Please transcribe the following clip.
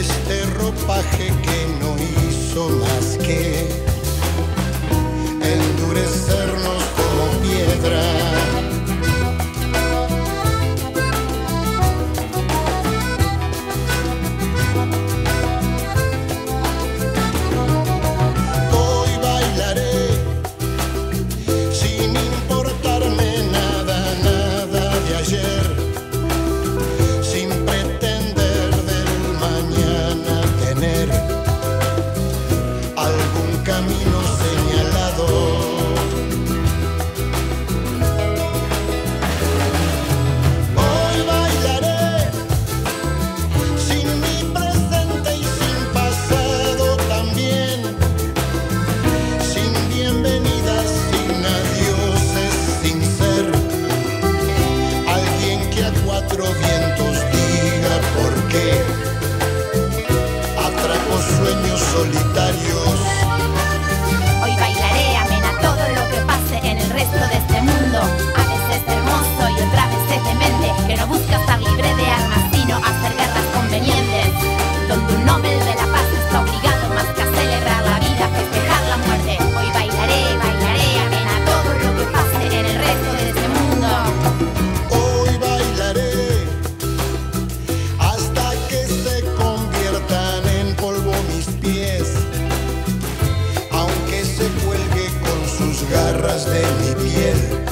este ropaje que no hizo más que endurecernos como piedra. Camino señalado. Hoy bailaré sin mi presente y sin pasado también, sin bienvenidas, sin adioses, sin ser alguien que a cuatro vientos diga por qué atrapo sueños solitarios. De este mundo, a veces hermoso y otra vez demente, que no busca estar libre de armas sino hacer guerras convenientes, donde un Nobel de la Paz está obligado más que a celebrar la vida, festejar la muerte. Hoy bailaré, bailaré, amena todo lo que pase en el resto de este mundo. Hoy bailaré hasta que se conviertan en polvo mis pies, aunque se cuelgue con sus garras de mi piel.